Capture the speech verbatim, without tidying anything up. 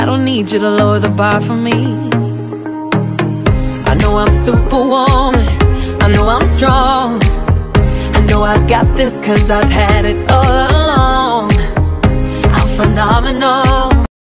don't need you to lower the bar for me. I know I'm superwoman, I know I'm strong, I know I got this cause I've had it all along. I'm phenomenal,